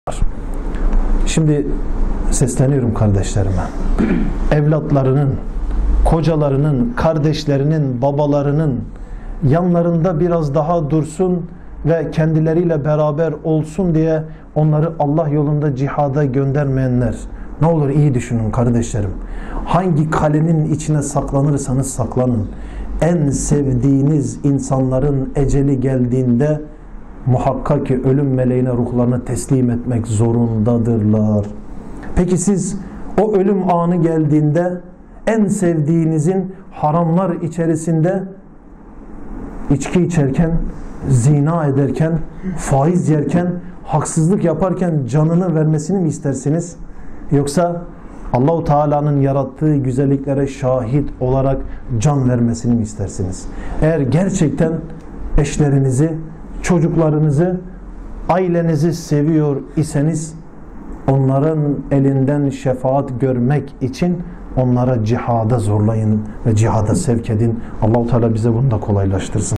Şimdi sesleniyorum kardeşlerime. Evlatlarının, kocalarının, kardeşlerinin, babalarının yanlarında biraz daha dursun ve kendileriyle beraber olsun diye onları Allah yolunda cihada göndermeyenler, ne olur iyi düşünün kardeşlerim. Hangi kalenin içine saklanırsanız saklanın, en sevdiğiniz insanların eceli geldiğinde muhakkak ki ölüm meleğine ruhlarını teslim etmek zorundadırlar. Peki siz o ölüm anı geldiğinde en sevdiğinizin haramlar içerisinde içki içerken, zina ederken, faiz yerken, haksızlık yaparken canını vermesini mi istersiniz? Yoksa Allah-u Teala'nın yarattığı güzelliklere şahit olarak can vermesini mi istersiniz? Eğer gerçekten eşlerinizi, çocuklarınızı, ailenizi seviyor iseniz onların elinden şefaat görmek için onlara cihada zorlayın ve cihada sevk edin. Allah-u Teala bize bunu da kolaylaştırsın.